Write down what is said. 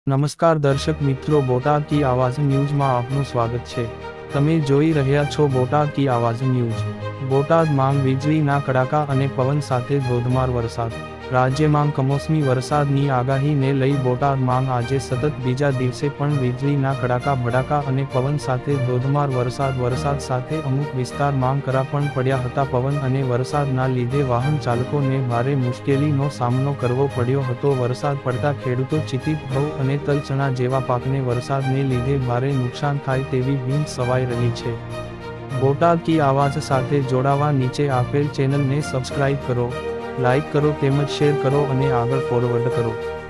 નમસ્કાર દર્શક મિત્રો, બોટાદ કી આવાજ ન્યૂઝમાં આપનું સ્વાગત છે। તમે જોઈ રહ્યા છો બોટાદ કી આવાજ ન્યૂઝ। બોટાદમાં વીજળીના કડાકા અને પવન સાથે ધોધમાર વરસાદ। રાજ્યમાં કમોસમી વરસાદની આગાહીને લઈ બોટાદમાં આજે સતત બીજા દિવસે પણ વીજળીના કડાકા ભડાકા અને પવન સાથે ધોધમાર વરસાદ સાથે અમુક વિસ્તારમાં કરા પણ પડ્યા હતા। પવન અને વરસાદના લીધે વાહન ચાલકોને ભારે મુશ્કેલીનો સામનો કરવો પડ્યો હતો। વરસાદ પડતા ખેડૂતો ચિંતિત ઘઉં અને તલ ચણા જેવા પાકને વરસાદને લીધે ભારે નુકસાન થાય તેવી ભીંત સવાઈ રહી છે। બોટાદ કી આવાજ સાથે જોડાવા નીચે આપેલ ચેનલને સબસ્ક્રાઇબ કરો, લાઇક કરો તેમજ શેર કરો અને આગળ ફોરવર્ડ કરો।